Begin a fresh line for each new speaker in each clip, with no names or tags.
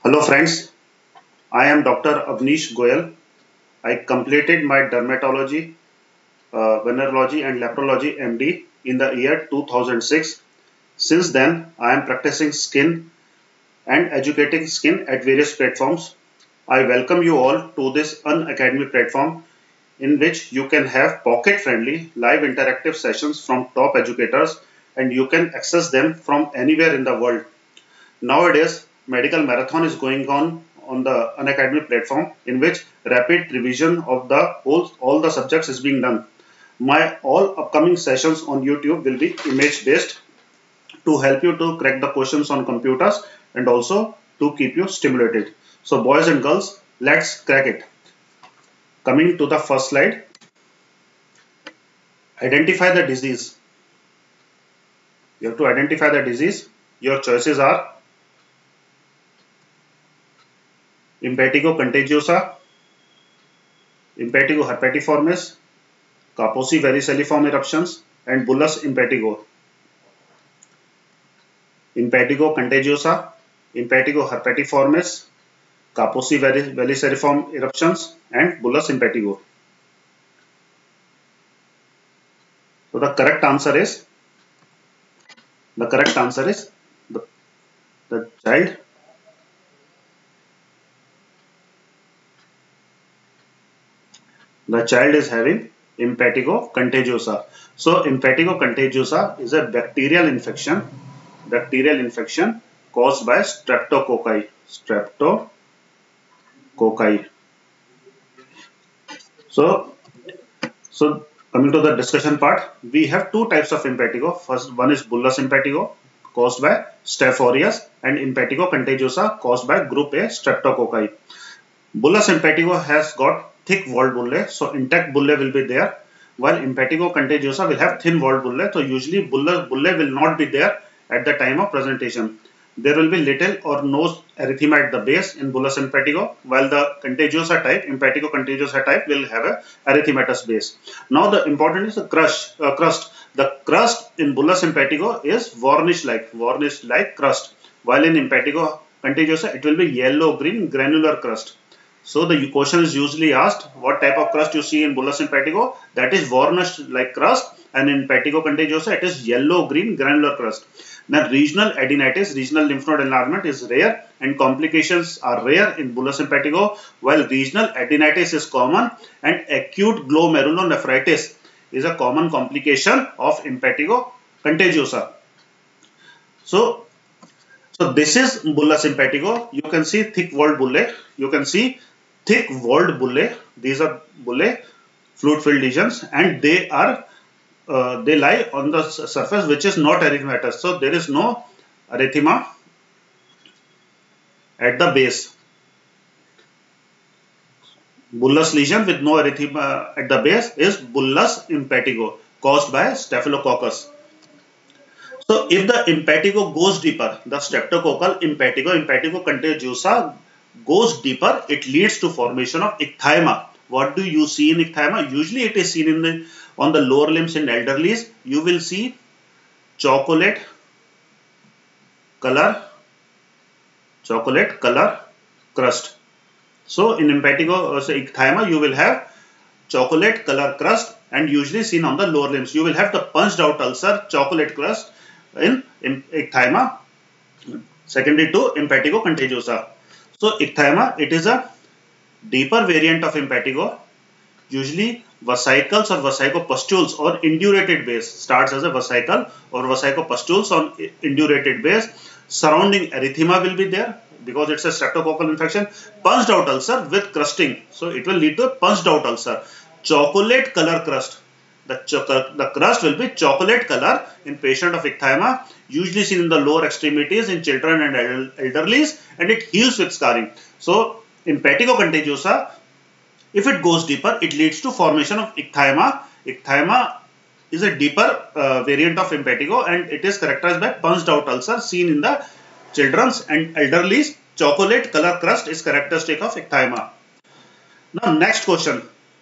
Hello friends, I am Dr. Avnish Goel. I completed my dermatology, venereology and leprology MD in the year 2006. Since then, I am practicing skin and educating skin at various platforms. I welcome you all to this Unacademy platform in which you can have pocket-friendly live interactive sessions from top educators and you can access them from anywhere in the world. Nowadays, medical marathon is going on the Unacademy platform in which rapid revision of all the subjects is being done. My all upcoming sessions on YouTube will be image based to help you to crack the questions on computers and also to keep you stimulated. So boys and girls, let's crack it. Coming to the first slide, identify the disease. You have to identify the disease. Your choices are impetigo contagiosa, impetigo herpetiformis, Kaposi verruciliform eruptions, and bullous impetigo. Impetigo contagiosa, impetigo herpetiformis, Kaposi verruciliform eruptions, and bullous impetigo. So the correct answer is the child is having impetigo contagiosa. So impetigo contagiosa is a bacterial infection caused by streptococci. So coming to the discussion part, we have two types of impetigo. First one is bullous impetigo caused by Staph aureus and impetigo contagiosa caused by group A streptococci. Bullous impetigo has got thick walled bullae, so intact bullae will be there, while impetigo contagiosa will have thin walled bullae. So usually bullae will not be there at the time of presentation. There will be little or no erythema at the base in bullous impetigo, while the contagiosa type, impetigo contagiosa type, will have a erythematous base. Now the important is the crust. The crust in bullous impetigo is varnish-like crust, while in impetigo contagiosa it will be yellow-green granular crust. So the question is usually asked, what type of crust you see in bullous impetigo? That is varnish-like crust, and in impetigo contagiosa it is yellow-green granular crust. Now regional adenitis, regional lymph node enlargement is rare and complications are rare in bullous impetigo, while regional adenitis is common and acute glomerulonephritis is a common complication of impetigo contagiosa. So this is bullous impetigo. You can see thick walled bullae. These are bullae, fluid filled lesions, and they lie on the surface which is not erythematous. So there is no erythema at the base. Bullous lesion with no erythema at the base is bullous impetigo caused by staphylococcus. So if the impetigo goes deeper, the streptococcal impetigo contagiosa goes deeper, it leads to formation of ichthyma. What do you see in ichthyma? Usually it is seen on the lower limbs in elderlies. You will see chocolate color crust. So in impetigo, ichthyma, you will have chocolate color crust and usually seen on the lower limbs. You will have the punched out ulcer, chocolate crust in ichthyma, secondary to impetigo contagiosa. So ichthyma, it is a deeper variant of impetigo, usually vesicles or vesicopustules or indurated base, starts as a vesicle or vesicopustules on indurated base. Surrounding erythema will be there because it's a streptococcal infection. Punched out ulcer with crusting, so it will lead to a punched out ulcer. Chocolate color crust, the crust will be chocolate color in patient of ichthyma, usually seen in the lower extremities in children and elderlies, and it heals with scarring. So impetigo contagiosa, if it goes deeper, it leads to formation of ichthyma. Ichthyma is a deeper variant of impetigo and it is characterized by punched out ulcer seen in the children's and elderlies. Chocolate color crust is characteristic of ichthyma. Now next question.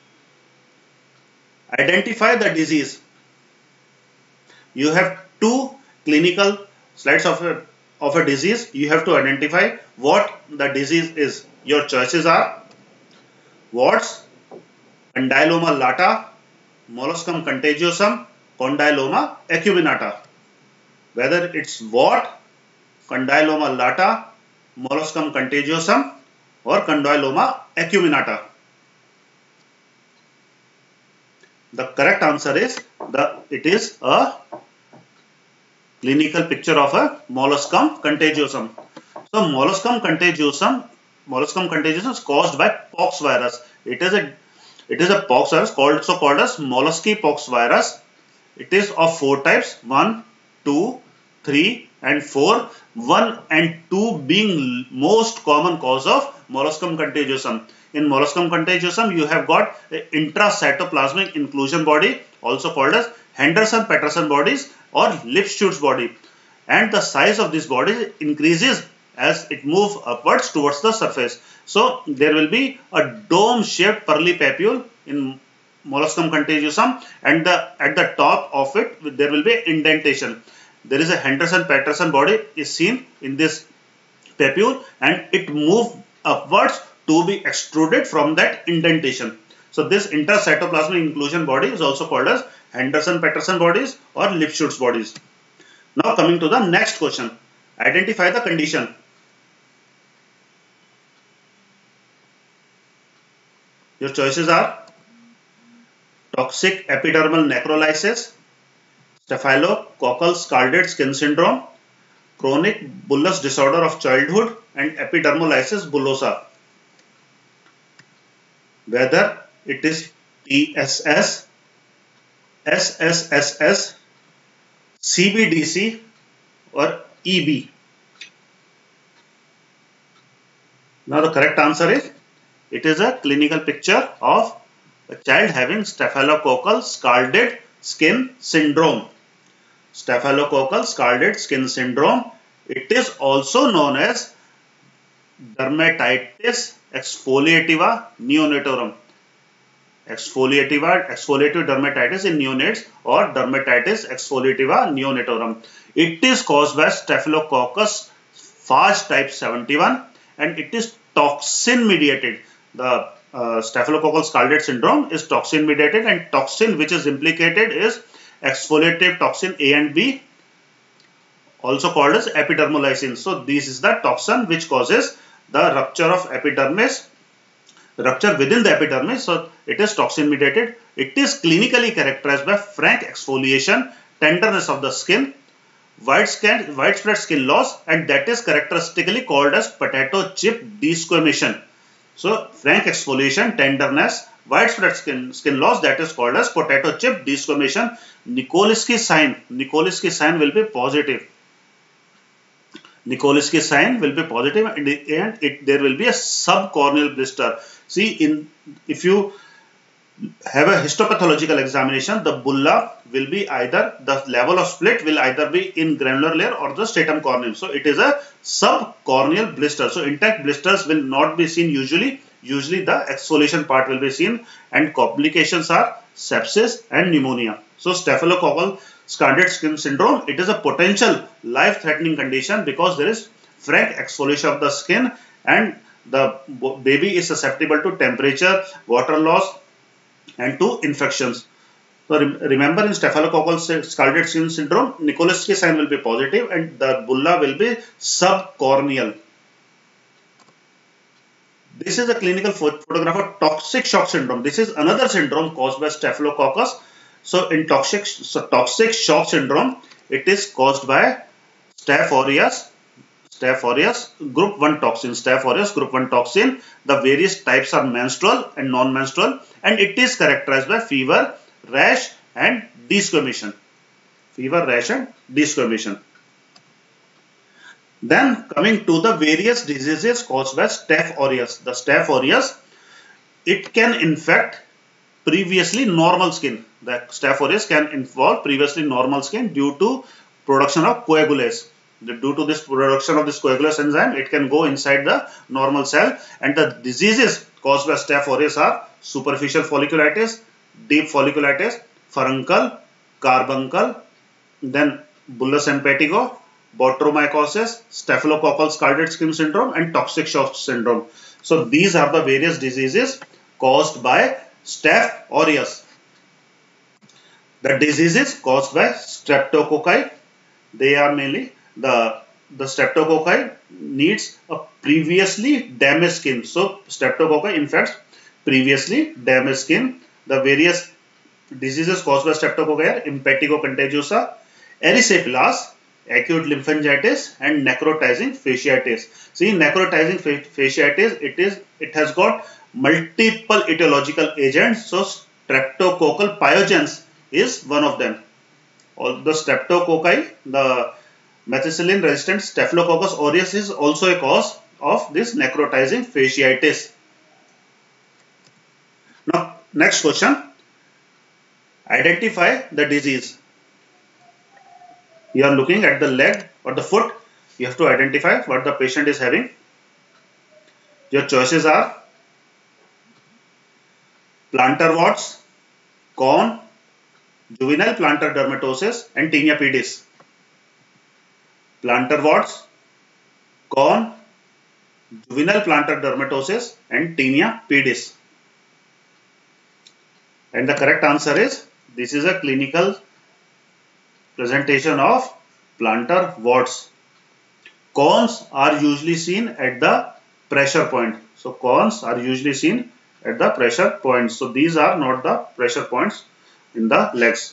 Identify the disease. You have two clinical slides of of a disease, you have to identify what the disease is. Your choices are warts, condyloma lata, molluscum contagiosum, condyloma acuminata. Whether it's wart, condyloma lata, molluscum contagiosum, or condyloma acuminata. The correct answer is it is a clinical picture of a molluscum contagiosum. So molluscum contagiosum is caused by pox virus. It is a pox virus also called as mollusky pox virus. It is of 4 types: 1, 2, 3 and 4. 1 and 2 being most common cause of molluscum contagiosum. In molluscum contagiosum, you have got intracytoplasmic inclusion body, also called as Henderson-Peterson bodies or Lipschutz body, and the size of this body increases as it moves upwards towards the surface. So there will be a dome-shaped pearly papule in molluscum contagiosum, and at the top of it there will be indentation. There is a Henderson-Peterson body is seen in this papule, and it moves upwards to be extruded from that indentation. So this intracytoplasmic inclusion body is also called as Henderson-Peterson bodies or Lipschutz bodies. Now coming to the next question. Identify the condition. Your choices are toxic epidermal necrolysis, staphylococcal scalded skin syndrome, chronic bullous disorder of childhood, and epidermolysis bullosa. Whether it is TSS, SSSS, CBDC or EB. Now the correct answer is it is a clinical picture of a child having staphylococcal scalded skin syndrome. Staphylococcal scalded skin syndrome. It is also known as dermatitis exfoliativa neonatorum. Exfoliative dermatitis in neonates or dermatitis exfoliativa neonatorum. It is caused by Staphylococcus phage type 71 and it is toxin mediated. The staphylococcal scalded syndrome is toxin mediated, and toxin which is implicated is exfoliative toxin A and B, also called as epidermolysin. So this is the toxin which causes the rupture of epidermis, rupture within the epidermis. So it is toxin mediated. It is clinically characterized by frank exfoliation, tenderness of the skin, widespread skin loss, and that is characteristically called as potato chip desquamation. So frank exfoliation, tenderness, widespread skin loss, that is called as potato chip desquamation. Nikolsky sign will be positive. Nikolsky sign will be positive, and there will be a subcorneal blister. See, if you have a histopathological examination, the bulla will be either, the level of split will either be in granular layer or the stratum corneum. So it is a subcorneal blister. So intact blisters will not be seen usually. Usually the exfoliation part will be seen, and complications are sepsis and pneumonia. So staphylococcal scalded skin syndrome, it is a potential life-threatening condition because there is frank exfoliation of the skin and the baby is susceptible to temperature, water loss and to infections. So remember, in staphylococcal scalded skin syndrome, Nikolsky sign will be positive and the bulla will be subcorneal. This is a clinical photograph of toxic shock syndrome. This is another syndrome caused by staphylococcus. So in toxic shock syndrome, it is caused by Staph aureus group 1 toxin. Staph aureus group 1 toxin. The various types are menstrual and non-menstrual, and it is characterized by fever, rash and desquamation. Fever, rash and desquamation. Then coming to the various diseases caused by Staph aureus. The Staph aureus, it can infect previously normal skin. The Staph aureus can involve previously normal skin due to production of coagulase. Due to this production of this coagulase enzyme, it can go inside the normal cell, and the diseases caused by Staph aureus are superficial folliculitis, deep folliculitis, furuncle, carbuncle, then bullous impetigo, botromycosis, staphylococcal scalded skin syndrome, and toxic shock syndrome. So these are the various diseases caused by Staph aureus. The diseases caused by streptococci, they are mainly the streptococci needs a previously damaged skin. So streptococci infects previously damaged skin. The various diseases caused by streptococci are impetigo contagiosa, erysipelas, acute lymphangitis, and necrotizing fasciitis. See, necrotizing fasciitis, it has got multiple etiological agents. So streptococcal pyogens is one of them. All the streptococci, the methicillin resistant Staphylococcus aureus is also a cause of this necrotizing fasciitis. Now, next question. Identify the disease. You are looking at the leg or the foot. You have to identify what the patient is having. Your choices are plantar warts, cone, juvenile plantar dermatosis, and tinea pedis. Plantar warts, cone, juvenile plantar dermatosis, and tinea pedis. And the correct answer is, this is a clinical presentation of plantar warts. Cones are usually seen at the pressure point. So cones are usually seen at the pressure points. So these are not the pressure points in the legs.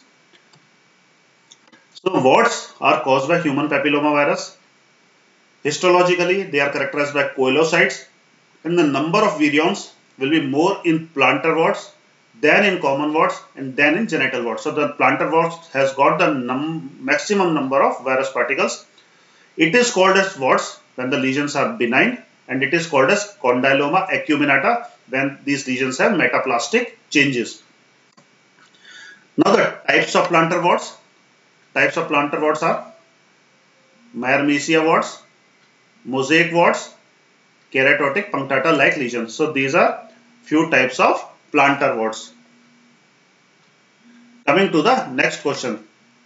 So warts are caused by human papillomavirus. Histologically, they are characterized by coelocytes, and the number of virions will be more in plantar warts than in common warts and then in genital warts. So the plantar warts has got the maximum number of virus particles. It is called as warts when the lesions are benign, and it is called as condyloma acuminata when these lesions have metaplastic changes. Now the types of plantar warts. Types of plantar warts are Myrmecia warts, mosaic warts, keratotic punctata like lesions. So these are few types of plantar warts. Coming to the next question.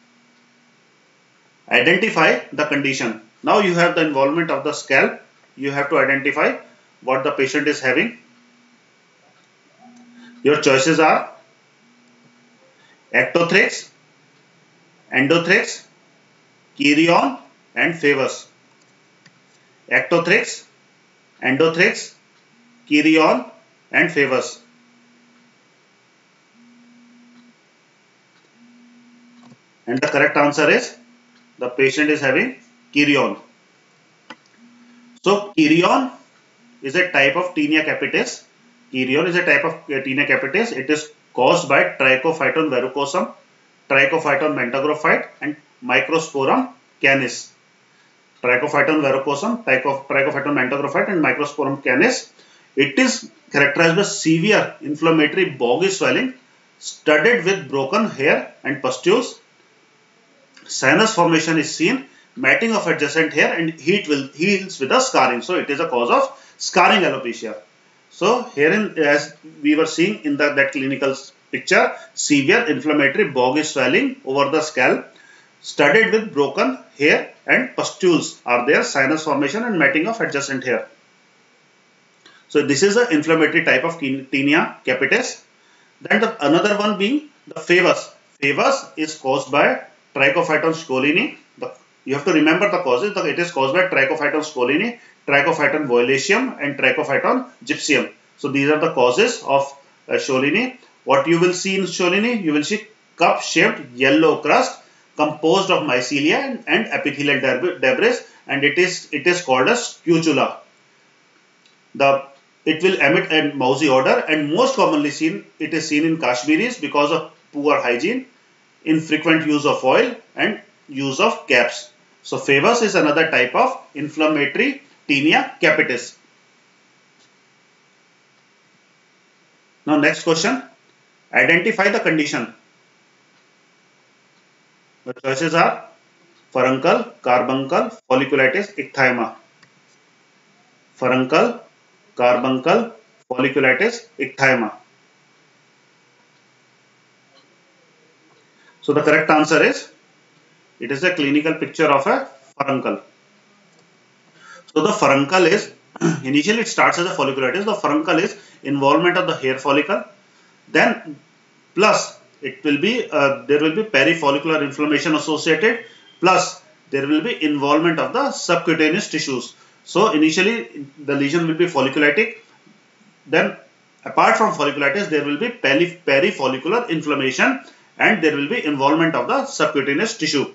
Identify the condition. Now you have the involvement of the scalp. You have to identify what the patient is having. Your choices are ectothrix, endothrix, chirion, and favus. Ectothrix, endothrix, chirion, and favus. And the correct answer is, the patient is having chirion. So chirion is a type of tinea capitis. Chirion is a type of tinea capitis. It is caused by Trichophyton verrucosum, Trichophyton mentagrophyte, and Microsporum canis. Trichophyton verrucosum, Trichophyton mentagrophyte, and Microsporum canis. It is characterized by severe inflammatory boggy swelling studded with broken hair and pustules. Sinus formation is seen, matting of adjacent hair, and heals with a scarring. So it is a cause of scarring alopecia. So herein, as we were seeing in that clinical picture, severe inflammatory boggy swelling over the scalp, studded with broken hair and pustules are there, sinus formation and matting of adjacent hair. So this is an inflammatory type of tinea capitis. Then another one being the favus. Favus is caused by Trichophyton scollini. You have to remember the causes. It is caused by Trichophyton scollini, Trichophyton violaceum, and Trichophyton gypsum. So these are the causes of Scollini. What you will see in Scollini, you will see cup-shaped yellow crust composed of mycelia and epithelial debris, and it is called as scutula. It will emit a mousy odor, and most commonly it is seen in Kashmiris because of poor hygiene, infrequent use of oil, and use of caps. So favus is another type of inflammatory tinea capitis. Now next question. Identify the condition. The choices are furuncle, carbuncle, folliculitis, ichthyma. Furuncle, carbuncle, folliculitis, ichthyma. So the correct answer is, it is a clinical picture of a furuncle. So the furuncle is initially it starts as a folliculitis. The furuncle is involvement of the hair follicle. Then plus it will be there will be perifollicular inflammation associated. Plus there will be involvement of the subcutaneous tissues. So initially the lesion will be folliculitic. Then apart from folliculitis, there will be perifollicular inflammation and there will be involvement of the subcutaneous tissue.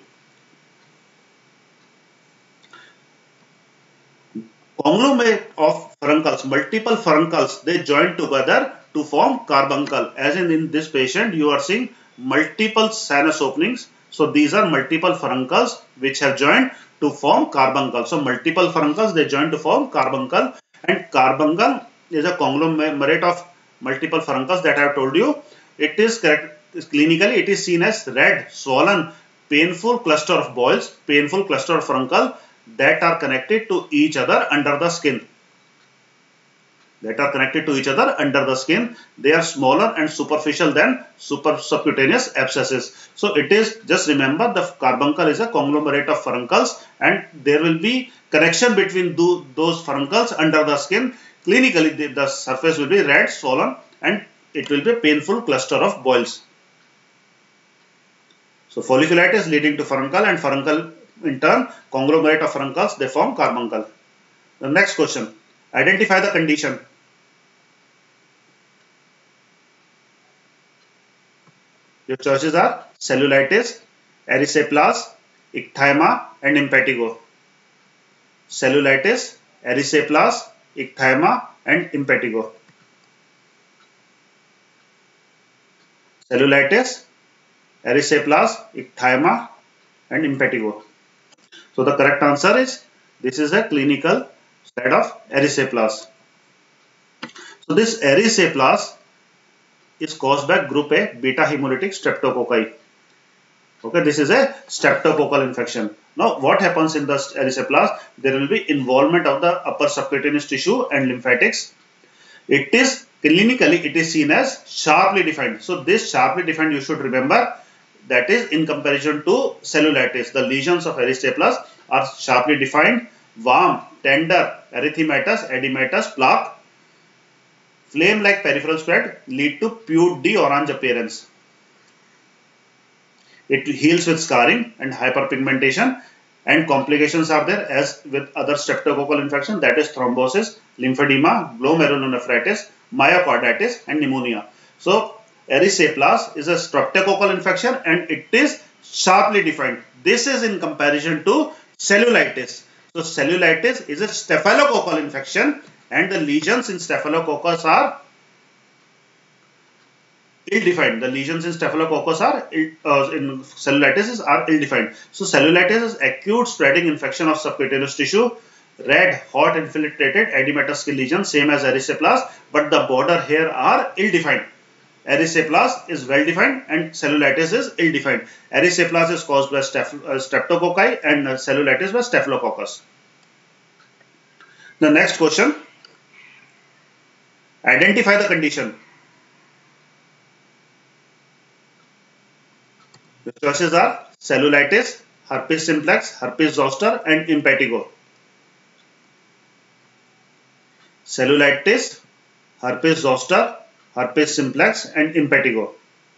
Conglomerate of furuncles, multiple furuncles, they join together to form carbuncle. As in this patient, you are seeing multiple sinus openings. So these are multiple furuncles which have joined to form carbuncle. So multiple furuncles, they join to form carbuncle, and carbuncle is a conglomerate of multiple furuncles that I have told you. It is clinically, it is seen as red, swollen, painful cluster of boils, painful cluster of furuncle that are connected to each other under the skin. They are smaller and superficial than subcutaneous abscesses. So it is, just remember, the carbuncle is a conglomerate of furuncles and there will be connection between those furuncles under the skin. Clinically, the surface will be red, swollen, and it will be a painful cluster of boils. So folliculitis leading to furuncle, and furuncle in turn, conglomerate of furuncles, they form carbuncle. The next question, identify the condition. Your choices are cellulitis, erysipelas, ecthyma and impetigo. Cellulitis, erysipelas, ecthyma and impetigo. Cellulitis, erysipelas, ecthyma and impetigo. So the correct answer is, this is a clinical slide of erysipelas. So this erysipelas is caused by group A beta hemolytic streptococci. Okay, this is a streptococcal infection. Now what happens in the erysipelas? There will be involvement of the upper subcutaneous tissue and lymphatics. It is clinically, it is seen as sharply defined. So this sharply defined, you should remember, that is in comparison to cellulitis. The lesions of erysipelas are sharply defined, warm, tender, erythematous, edematous, plaque, flame-like peripheral spread, lead to pute orange appearance. It heals with scarring and hyperpigmentation, and complications are there as with other streptococcal infection, that is thrombosis, lymphedema, glomerulonephritis, myocarditis and pneumonia. So erysipelas is a streptococcal infection and it is sharply defined. This is in comparison to cellulitis. So cellulitis is a staphylococcal infection and the lesions in staphylococcus are ill-defined. The lesions in staphylococcus are in cellulitis are ill-defined. So cellulitis is acute spreading infection of subcutaneous tissue, red, hot, infiltrated, edematous skin lesion, same as erysipelas, but the border here are ill-defined. Erysipelas is well-defined and cellulitis is ill-defined. Erysipelas is caused by streptococci and cellulitis by staphylococcus. The next question, identify the condition. The choices are cellulitis, herpes simplex, herpes zoster and impetigo. Cellulitis, herpes zoster, herpes simplex and impetigo.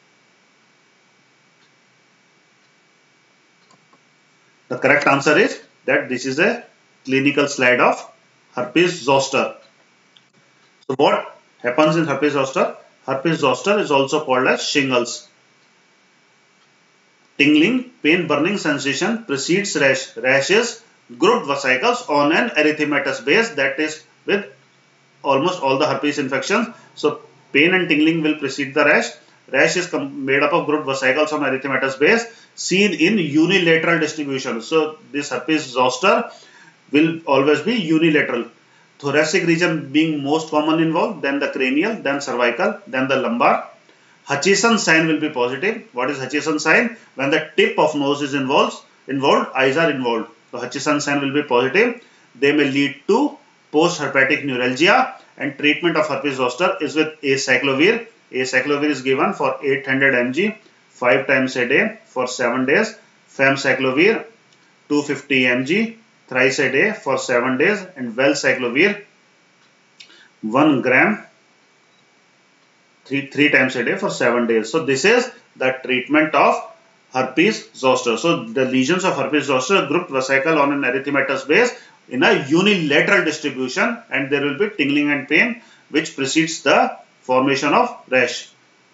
The correct answer is that this is a clinical slide of herpes zoster. So what happens in herpes zoster? Herpes zoster is also called as shingles. Tingling, pain, burning sensation precedes rash. Rashes, grouped vesicles on an erythematous base, that is with almost all the herpes infections. So pain and tingling will precede the rash. Rash is made up of grouped vesicles on erythematous base, seen in unilateral distribution. So this herpes zoster will always be unilateral. Thoracic region being most common involved, then the cranial, then cervical, then the lumbar. Hutchinson sign will be positive. What is Hutchinson sign? When the tip of nose is involved, eyes are involved. So Hutchinson sign will be positive. They may lead to post-herpetic neuralgia, and treatment of herpes zoster is with acyclovir. Acyclovir is given for 800 mg 5 times a day for 7 days. Famciclovir 250 mg thrice a day for 7 days, and valcyclovir 1 gram three times a day for 7 days. So this is the treatment of herpes zoster. So the lesions of herpes zoster grouped vesicle on an erythematous base in a unilateral distribution, and there will be tingling and pain which precedes the formation of rash.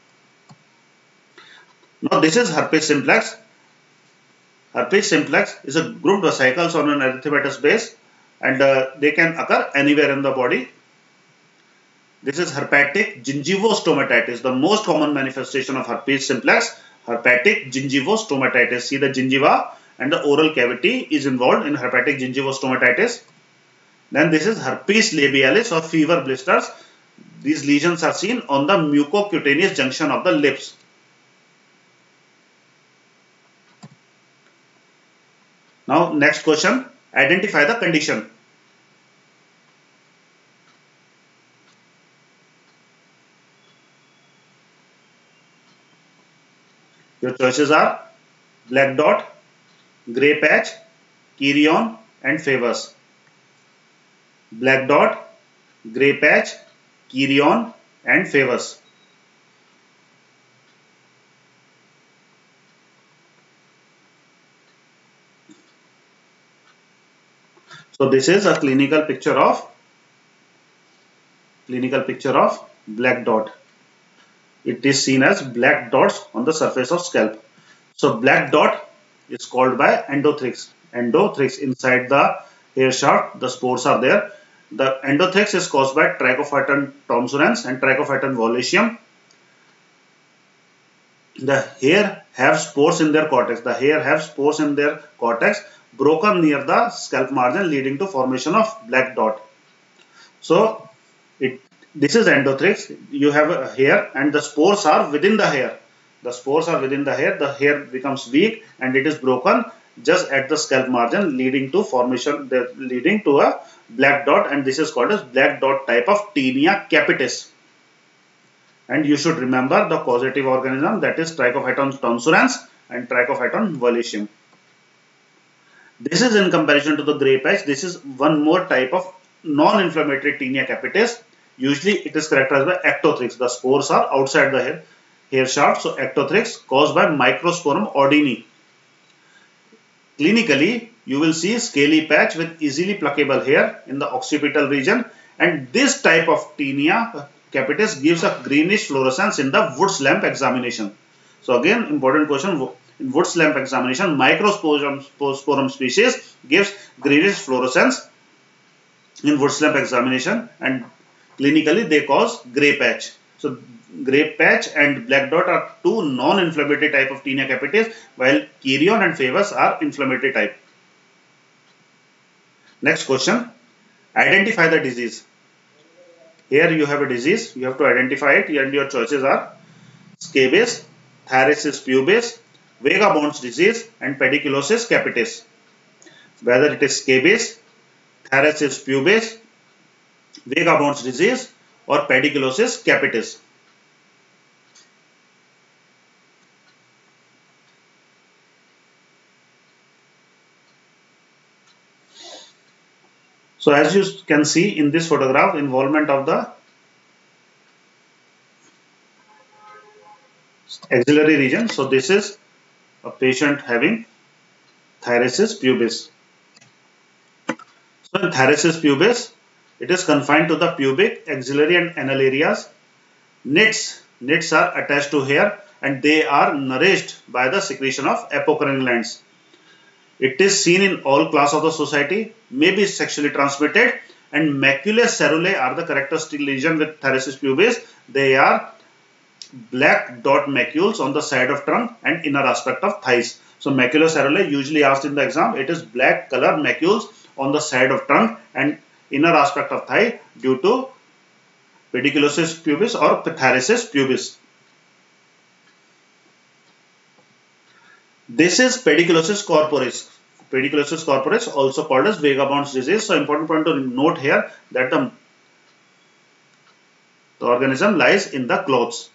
Now this is herpes simplex. Herpes simplex is a grouped vesicles on an erythematous base, and they can occur anywhere in the body. This is herpetic gingivostomatitis, the most common manifestation of herpes simplex. Herpetic gingivostomatitis. See, the gingiva and the oral cavity is involved in herpetic gingivostomatitis. Then this is herpes labialis or fever blisters. These lesions are seen on the mucocutaneous junction of the lips. Now next question, identify the condition. Your choices are black dot, grey patch, chirion and favus. Black dot, grey patch, chirion and favus. So this is a clinical picture of black dot. It is seen as black dots on the surface of scalp. So black dot is called by endothrix. Endothrix, inside the hair shaft, the spores are there. The endothrix is caused by Trichophyton thomsonans and Trichophyton violaceum. The hair have spores in their cortex. Broken near the scalp margin, leading to formation of black dot. So this is endothrix. You have a hair and the spores are within the hair. The hair becomes weak and it is broken just at the scalp margin, leading to a black dot, and this is called as black dot type of tinea capitis. And you should remember the causative organism, that is Trichophyton thomsonans and Trichophyton violaceum. This is in comparison to the grey patch. This is one more type of non-inflammatory tinea capitis. Usually it is characterized by ectothrix. The spores are outside the hair shaft. So ectothrix caused by Microsporum ordini. Clinically, you will see scaly patch with easily pluckable hair in the occipital region, and this type of tinea capitis gives a greenish fluorescence in the Wood's lamp examination. So again, important question. In Wood's lamp examination, Microsporum species gives greenish fluorescence in Wood's lamp examination, and clinically they cause grey patch. So grey patch and black dot are two non-inflammatory type of tinea capitis, while chirion and favus are inflammatory type. Next question, identify the disease. Here you have a disease, you have to identify it, and your choices are scabies, thyrsis pubis, Vagabond's disease and pediculosis capitis. Whether it is scabies, thyrsis pubis, Vagabond's disease or pediculosis capitis. So as you can see in this photograph, involvement of the axillary region. So this is a patient having thyrsis pubis. So in thyrsis pubis, it is confined to the pubic, axillary and anal areas. Nits are attached to hair and they are nourished by the secretion of apocrine glands. It is seen in all class of the society, may be sexually transmitted, and maculae cerulae are the characteristic lesion with thyrsis pubis. They are black dot macules on the side of trunk and inner aspect of thighs. So maculae cerulae, usually asked in the exam, it is black color macules on the side of trunk and inner aspect of thigh due to pediculosis pubis or thyrsis pubis. This is pediculosis corporis. Pediculosis corporis, also called as Vagabond's disease. So important point to note here that the organism lies in the clothes.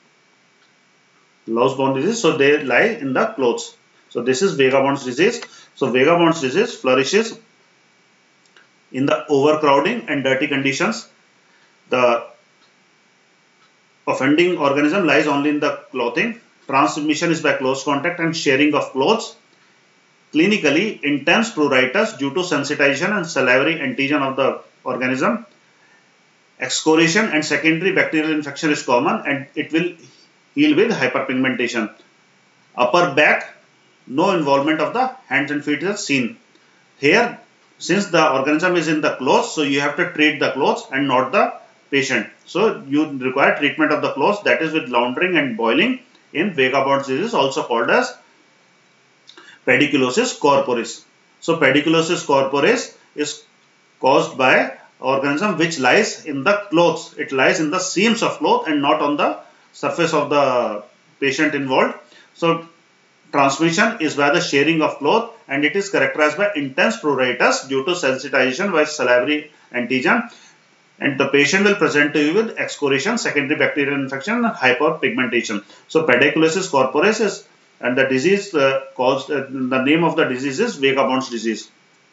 Louse-bound disease, so they lie in the clothes. So this is Vagabond's disease. So vagabond's disease flourishes in the overcrowding and dirty conditions. The offending organism lies only in the clothing. Transmission is by close contact and sharing of clothes. Clinically, intense pruritus due to sensitization and salivary antigen of the organism. Excoriation and secondary bacterial infection is common, and it will heal with hyperpigmentation. Upper back, no involvement of the hands and feet is seen. Here, since the organism is in the clothes, so you have to treat the clothes and not the patient. So you require treatment of the clothes, that is with laundering and boiling in vagabond's disease, also called as pediculosis corporis. So pediculosis corporis is caused by organism which lies in the clothes. It lies in the seams of cloth and not on the surface of the patient involved. So transmission is by the sharing of cloth, and it is characterized by intense pruritus due to sensitization by salivary antigen, and the patient will present to you with excoriation, secondary bacterial infection, and hyperpigmentation. So pediculosis corporis is, and the disease the name of the disease is vagabond's disease.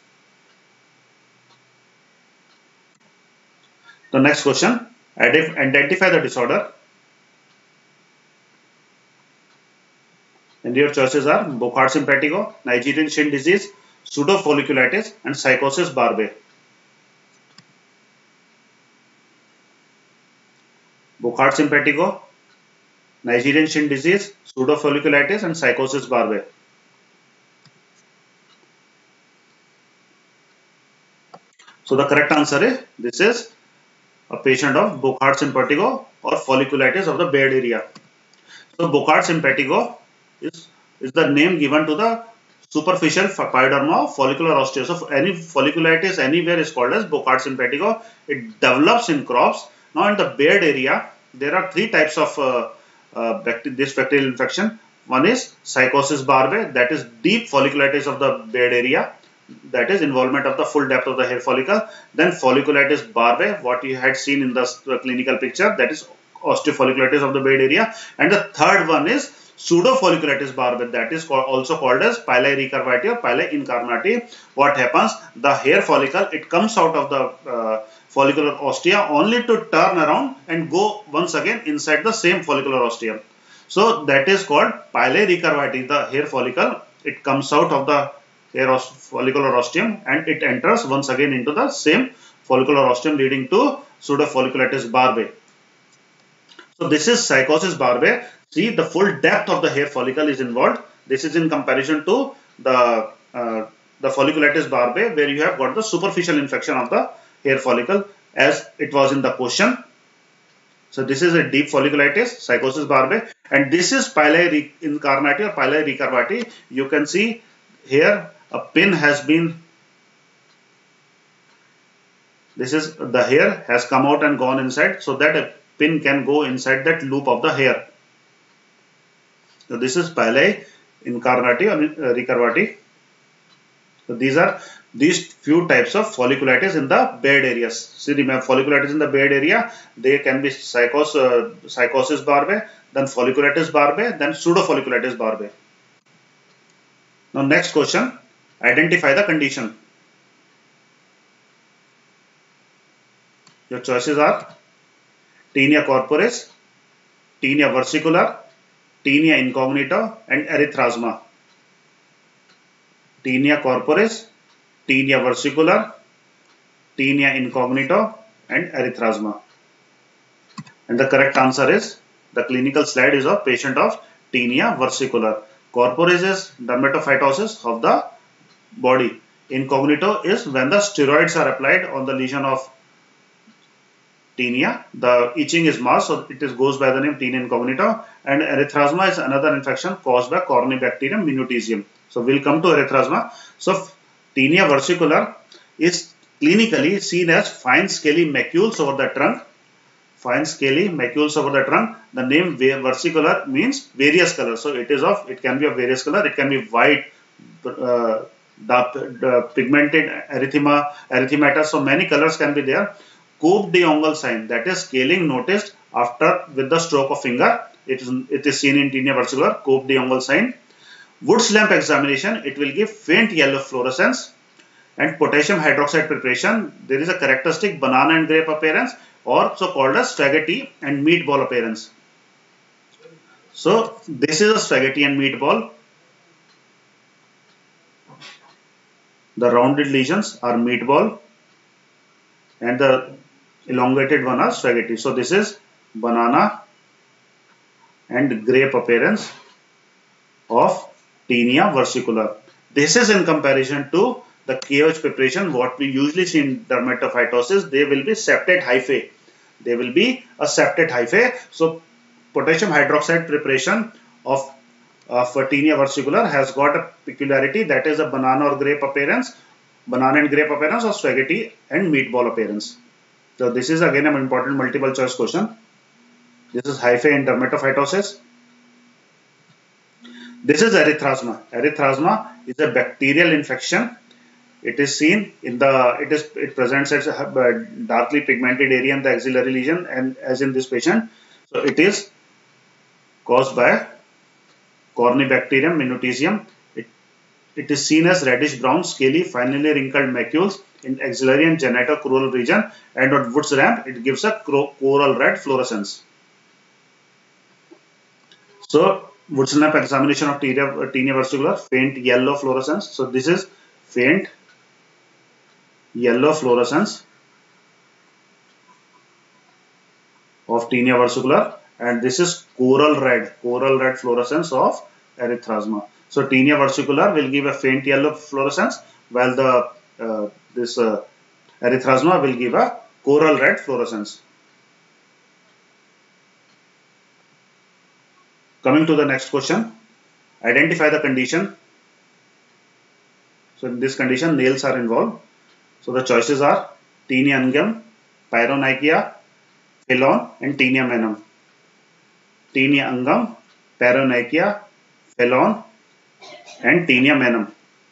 The next question, identify the disorder. And your choices are Burkhardt sympatico, Nigerian shin disease, pseudofolliculitis, and psychosis barbae. Burkhardt sympatico, Nigerian shin disease, pseudofolliculitis, and psychosis barbae. So the correct answer is, this is a patient of Burkhardt sympatico or folliculitis of the beard area. So Burkhardt sympatico is the name given to the superficial pyoderma of follicular osteo. So any folliculitis anywhere is called as Burkhardt sympatico. It develops in crops. Now in the beard area, there are three types of this bacterial infection. One is psychosis barbae, that is deep folliculitis of the beard area, that is involvement of the full depth of the hair follicle. Then folliculitis barbae, what you had seen in the clinical picture, that is osteofolliculitis of the beard area. And the third one is pseudofolliculitis barbae, that is also called as pilae recurvati or pilae incarnati. What happens? The hair follicle, it comes out of the follicular ostia only to turn around and go once again inside the same follicular ostium. So that is called pilae recurvati. The hair follicle, it comes out of the follicular ostium and it enters once again into the same follicular ostium, leading to pseudofolliculitis barbae. So this is psychosis barbae. See, the full depth of the hair follicle is involved. This is in comparison to the folliculitis barbae, where you have got the superficial infection of the hair follicle as it was in the question. So this is a deep folliculitis, psychosis barbae, and this is pilae incarnati or pilae recurvati. You can see here a pin has been, this is the hair has come out and gone inside, so that a pin can go inside that loop of the hair. So this is pilae incarnati or recurvati. So these few types of folliculitis in the beard areas. See, remember, folliculitis in the beard area, they can be psychosis barbae, then folliculitis barbae, then pseudofolliculitis barbae. Now next question, identify the condition. Your choices are tinea corporis, tinea versicolor, tinea incognita, and erythrasma. Tinea corporis, tinea versicolor, tinea incognita, and erythrasma. And the correct answer is, the clinical slide is of patient of tinea versicolor. Corporis is dermatophytosis of the body. Incognito is when the steroids are applied on the lesion of tinea. The itching is masked, so it goes by the name tinea incognita. And erythrasma is another infection caused by Corynebacterium minutisium. So we'll come to erythrasma. So tinea versicolor is clinically seen as fine scaly macules over the trunk. Fine scaly macules over the trunk. The name versicolor means various colors. So it can be of various color. It can be white, pigmented erythemata. So many colors can be there. Coupe de ongle sign, that is scaling noticed after with the stroke of finger. It is seen in tinea versicolor, coupe de ongle sign. Wood's lamp examination, it will give faint yellow fluorescence. And potassium hydroxide preparation, there is a characteristic banana and grape appearance, or so called as spaghetti and meatball appearance. So this is a spaghetti and meatball. The rounded lesions are meatball and the elongated one are spaghetti. So this is banana and grape appearance of tinea versicolor. This is in comparison to the KOH preparation, what we usually see in dermatophytosis. They will be septate hyphae. They will be a septate hyphae. So potassium hydroxide preparation of tinea versicolor has got a peculiarity, that is a banana or grape appearance, banana and grape appearance, or spaghetti and meatball appearance. So this is again an important multiple choice question. This is hyphae in dermatophytosis. This is erythrasma. Erythrasma is a bacterial infection. It is seen in the, it presents as a darkly pigmented area in the axillary lesion, and as in this patient. So it is caused by Corynebacterium minutisium. It is seen as reddish brown, scaly, finely wrinkled macules in axillary and genitocrural region, and on Wood's lamp it gives a coral red fluorescence. So Wood's lamp examination of tinea versicolor, faint yellow fluorescence. So this is faint yellow fluorescence of tinea versicolor, and this is coral red fluorescence of erythrasma. So tinea versicolor will give a faint yellow fluorescence, while the erythrasma will give a coral red fluorescence. Coming to the next question, identify the condition. So in this condition, nails are involved. So the choices are tinea angum, pyronychia, phelon, and tinea menum. Tinea angum, pyronychia, phelon, and tinea menum.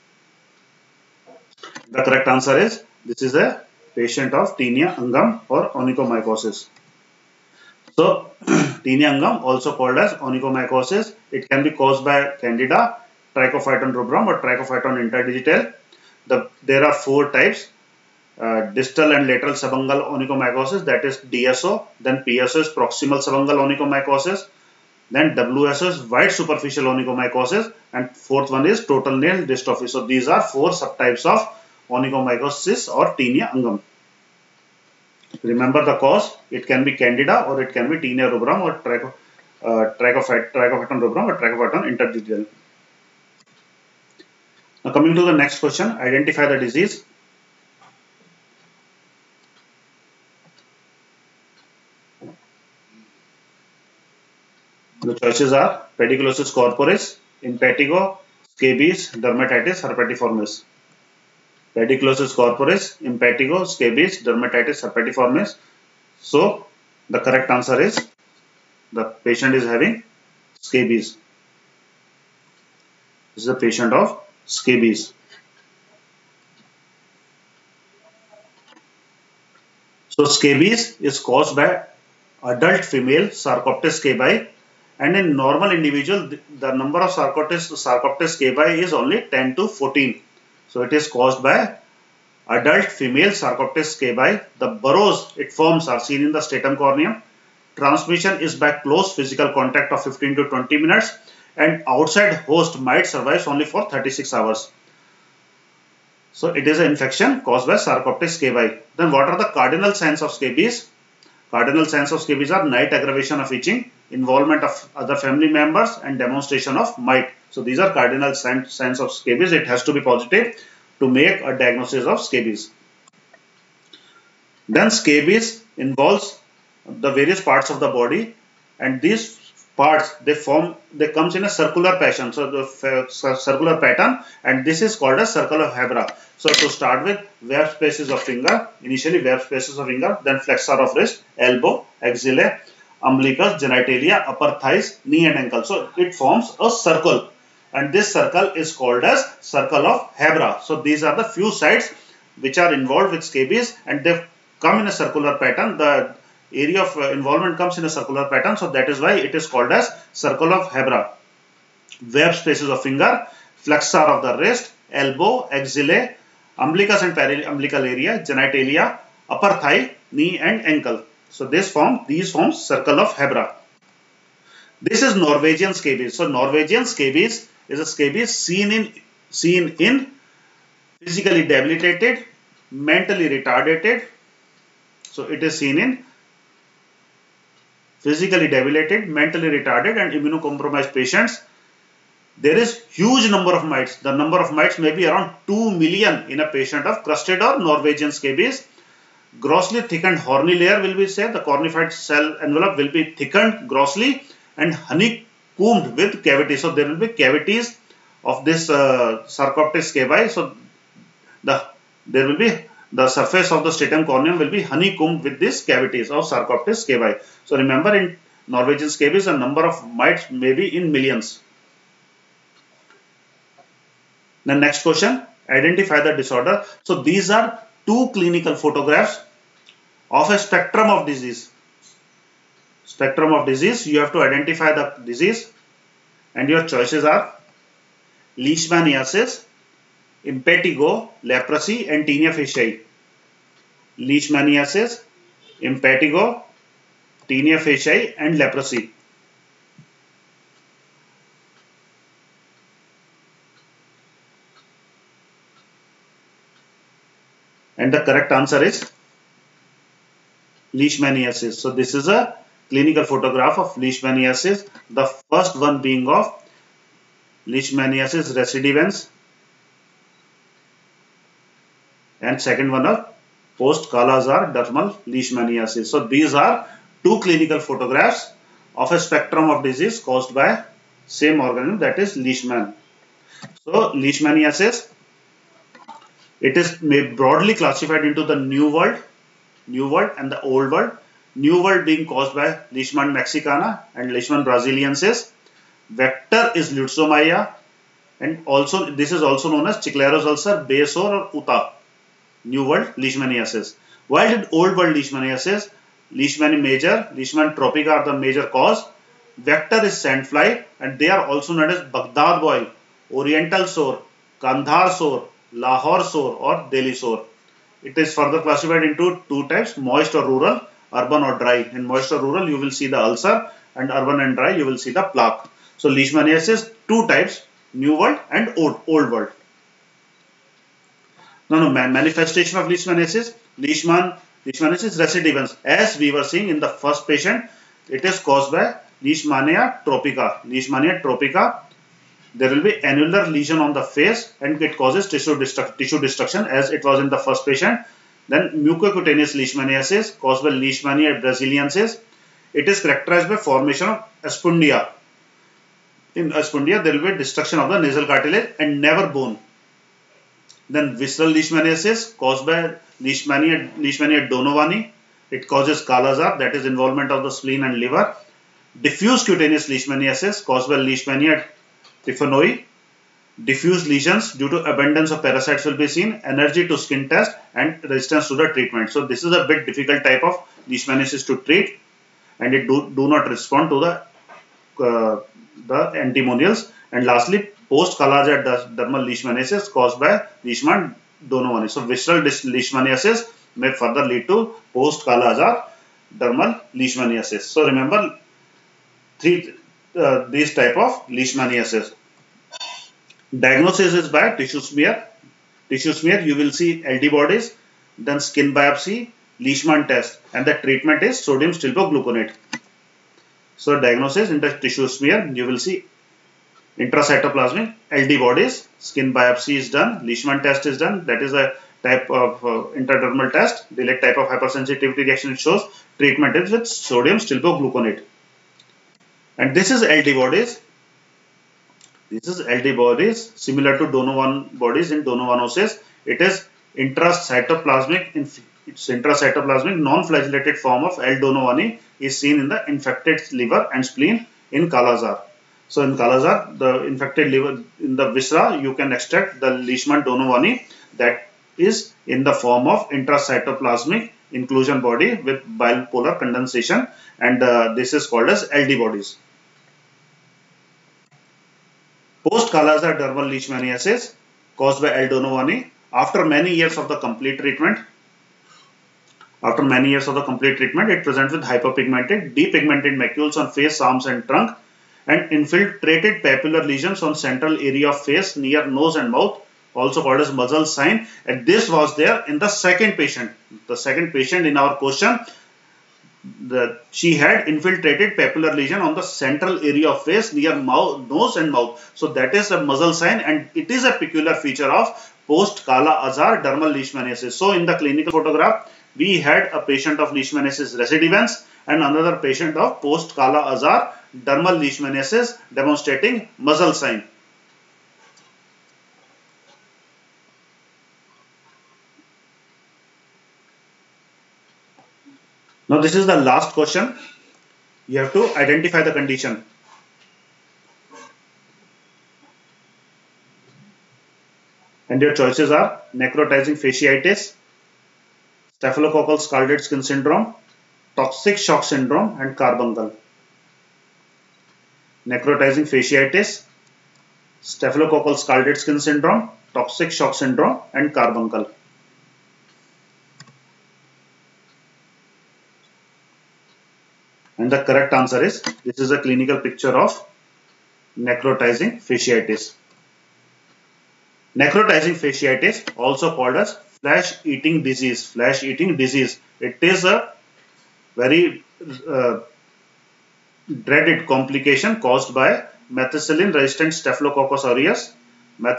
The correct answer is, this is a patient of tinea angum or onychomycosis. So tinea angum, also called as onychomycosis, it can be caused by Candida, Trichophyton rubrum, or Trichophyton interdigital. There are four types: distal and lateral subungual onychomycosis, that is DSO. Then PSO is proximal subungual onychomycosis. Then WSO is wide superficial onychomycosis, and fourth one is total nail dystrophy. So these are four subtypes of onychomycosis or tinea angum. Remember the cause, it can be Candida or it can be tinea rubrum or Trichophyton rubrum or Trichophyton interdigital. Now coming to the next question, identify the disease. The choices are pediculosis corporis, impetigo, scabies, dermatitis herpetiformis. Pediculosis corporis, impetigo, scabies, dermatitis herpetiformis. So the correct answer is, the patient is having scabies. This is a patient of scabies. So scabies is caused by adult female Sarcoptes scabi, and in normal individual the number of Sarcoptes scabi is only 10 to 14. So it is caused by adult female Sarcoptes scabi. The burrows it forms are seen in the stratum corneum. Transmission is by close physical contact of 15 to 20 minutes, and outside host mite survives only for 36 hours. So it is an infection caused by Sarcoptes scabi. Then what are the cardinal signs of scabies? Cardinal signs of scabies are night aggravation of itching, involvement of other family members, and demonstration of mite. So these are cardinal signs of scabies. It has to be positive to make a diagnosis of scabies. Then scabies involves the various parts of the body, and these parts they comes in a circular pattern. So the circular pattern, and this is called a circle of Hebra. So to start with, web spaces of finger, initially web spaces of finger, then flexor of wrist, elbow, axilla, umbilicus, genitalia, upper thighs, knee and ankle. So it forms a circle, and this circle is called as circle of Hebra. So these are the few sites which are involved with scabies, and they come in a circular pattern. The area of involvement comes in a circular pattern, so that is why it is called as circle of Hebra. web spaces of finger, flexor of the wrist, elbow, axilla, umbilicus and periumbilical area, genitalia, upper thigh, knee and ankle. So these form circle of Hebra. This is Norwegian scabies. So Norwegian scabies is a scabies seen in physically debilitated, mentally retarded. So it is seen in physically debilitated, mentally retarded and immunocompromised patients. There is huge number of mites. The number of mites may be around 2 million in a patient of crusted or Norwegian scabies. Grossly thickened horny layer will be said. The cornified cell envelope will be thickened grossly and honeycombed with cavities. So there will be cavities of this Sarcoptes scabi. So the surface of the stratum corneum will be honeycombed with these cavities of Sarcoptes scabi. So remember, in Norwegian scabies, the number of mites may be in millions. The next question, identify the disorder. So these are two clinical photographs of a spectrum of disease. Spectrum of disease, you have to identify the disease and your choices are leishmaniasis, impetigo, leprosy and tinea fasciae. Leishmaniasis, impetigo, tinea fasciae and leprosy. And the correct answer is leishmaniasis. So this is a clinical photograph of leishmaniasis. The first one being of leishmaniasis recidivans and second one of post-Kala-Azar dermal leishmaniasis. So these are two clinical photographs of a spectrum of disease caused by same organism, that is leishman. So leishmaniasis, it is broadly classified into the New World and the Old World. New World being caused by Leishman mexicana and Leishman brasiliensis. Vector is Lutzomyia, and also this is also known as Chicleros ulcer, Bay sore or Uta. New World leishmaniasis. While in Old World leishmaniasis, Leishman major, Leishman tropica are the major cause. Vector is sandfly, and they are also known as Baghdad boil, Oriental sore, Kandahar sore, Lahore sore or Delhi sore. It is further classified into two types, moist or rural, urban or dry. In moist or rural, you will see the ulcer, and urban and dry, you will see the plaque. So leishmaniasis, two types, New World and Old World. Manifestation of leishmaniasis, leishmaniasis recidivans. As we were seeing in the first patient, it is caused by Leishmania tropica. Leishmania tropica, there will be annular lesion on the face and it causes tissue destruction as it was in the first patient. Then mucocutaneous leishmaniasis caused by Leishmania brasiliensis. It is characterized by formation of espundia. In espundia, there will be destruction of the nasal cartilage and never bone. Then visceral leishmaniasis caused by Leishmania donovani. It causes Kala-Azar, that is involvement of the spleen and liver. Diffuse cutaneous leishmaniasis caused by Leishmania typhanoi. Diffuse lesions due to abundance of parasites will be seen. Energy to skin test and resistance to the treatment. So this is a bit difficult type of leishmaniasis to treat, and it do not respond to the antimonials. And lastly, post-Kala-Azar dermal leishmaniasis caused by Leishman donovani. So visceral leishmaniasis may further lead to post-Kala-Azar dermal leishmaniasis. So remember these type of leishmaniasis. Diagnosis is by tissue smear. Tissue smear, you will see LD bodies, then skin biopsy, Leishman test, and the treatment is sodium stilbegluconate. So diagnosis in the tissue smear, you will see intracytoplasmic LD bodies, skin biopsy is done, Leishman test is done, that is a type of intradermal test, delayed type of hypersensitivity reaction it shows. Treatment is with sodium stilbegluconate. And this is LD bodies. This is LD bodies similar to Donovan bodies in donovanosis. It is intracytoplasmic non-flagellated form of L. donovani is seen in the infected liver and spleen in Kala-Azar. So in Kala-Azar, the infected liver in the viscera, you can extract the Leishman donovani that is in the form of intracytoplasmic inclusion body with bipolar condensation, and this is called as LD bodies. Post-Kala-Azar dermal leishmaniasis caused by L. donovani. After many years of the complete treatment, it presents with hyperpigmented, depigmented macules on face, arms and trunk, and infiltrated papular lesions on central area of face near nose and mouth, also called as muzzle sign. And this was there in the second patient. The second patient in our question, she had infiltrated papular lesion on the central area of face near mouth, nose and mouth. So that is a muzzle sign, and it is a peculiar feature of post-Kala-Azar dermal leishmaniasis. So in the clinical photograph, we had a patient of leishmaniasis recidivans and another patient of post-Kala-Azar dermal leishmaniasis demonstrating muzzle sign. Now this is the last question. You have to identify the condition. And your choices are necrotizing fasciitis, staphylococcal scalded skin syndrome, toxic shock syndrome and carbuncle. Necrotizing fasciitis, staphylococcal scalded skin syndrome, toxic shock syndrome and carbuncle. And the correct answer is, this is a clinical picture of necrotizing fasciitis. Necrotizing fasciitis, also called as flesh-eating disease. Flesh-eating disease. It is a very dreaded complication caused by methicillin-resistant Staphylococcus aureus, then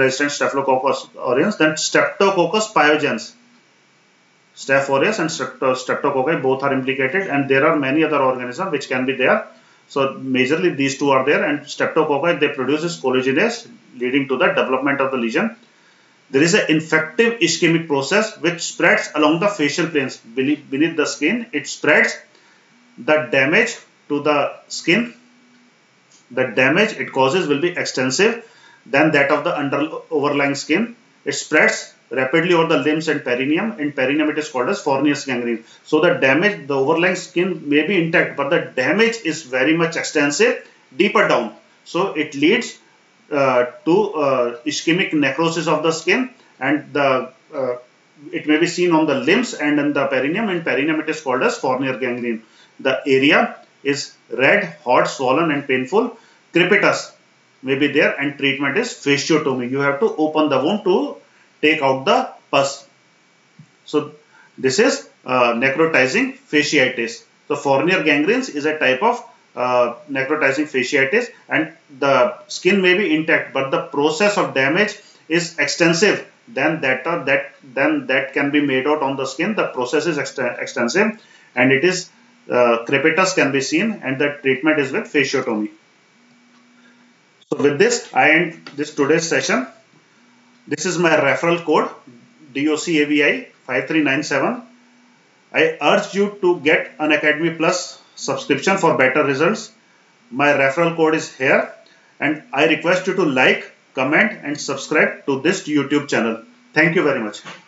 Streptococcus pyogenes. Staph aureus and streptococci both are implicated, and there are many other organisms which can be there. So majorly these two are there, and streptococci, they produce collagenase leading to the development of the lesion. There is an infective ischemic process which spreads along the facial planes beneath the skin. It spreads. The damage to the skin, the damage it causes will be extensive than that of the overlying skin. It spreads rapidly over the limbs and perineum. In perineum it is called as Fournier's gangrene. So the damage, the overlying skin may be intact, but the damage is very much extensive deeper down. So it leads to ischemic necrosis of the skin, and it may be seen on the limbs and in the perineum. In perineum it is called as Fournier gangrene. The area is red, hot, swollen and painful. Crepitus may be there, and treatment is fasciotomy. You have to open the wound to take out the pus. So this is necrotizing fasciitis. So Fournier gangrenes is a type of necrotizing fasciitis, and the skin may be intact, but the process of damage is extensive. Then that can be made out on the skin. The process is extensive, and it is crepitus can be seen, and the treatment is with fasciotomy. So with this, I end this today's session. This is my referral code DOCAVI 5397. I urge you to get Unacademy Plus subscription for better results. My referral code is here, and I request you to like, comment and subscribe to this YouTube channel. Thank you very much.